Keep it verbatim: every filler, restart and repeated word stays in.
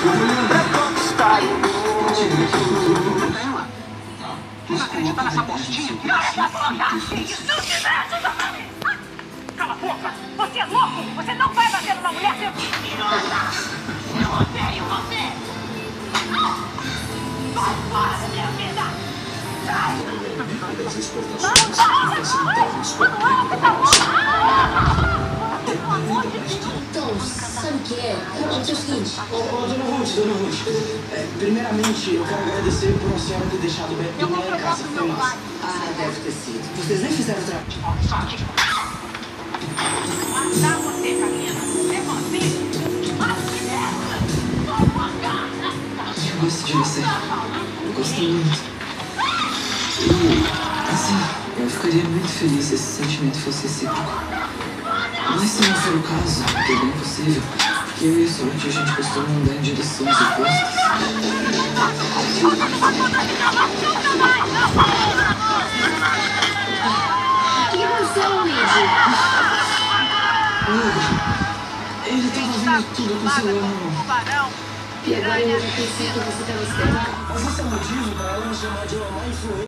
pra conquistar o mundo. Ela? Você acredita nessa postinha? Cala a boca! Isso não te mexe, Giovanni! Cala a boca! Você é louco! Você não vai bater numa mulher seu mentirosa! Eu odeio você! Vai fora da minha vida! Sai! Das exportações facilitavam os Então, sabe o que é? É o seguinte. Ô, ô, dona Ruth, dona Ruth. É, primeiramente, eu quero agradecer por a senhora ter deixado o Beto dormir lá em casa. Foi massa. Ah, deve ter sido. Vocês nem fizeram o trabalho. Matar você, Camila! É você! Mate dela! Sua cara! Eu gosto de você. Eu gosto muito. E, assim, eu ficaria muito feliz se esse sentimento fosse recíproco. Mas se não for o caso, que é bem possível, porque eu e a Sorte a gente costuma andar em direções opostas. O que aconteceu, Luigi? Ele tava vendo tudo com o celular na mão. E agora eu já pensei que você estava esperando. Mas esse é o motivo pra ela me chamar de uma má influência.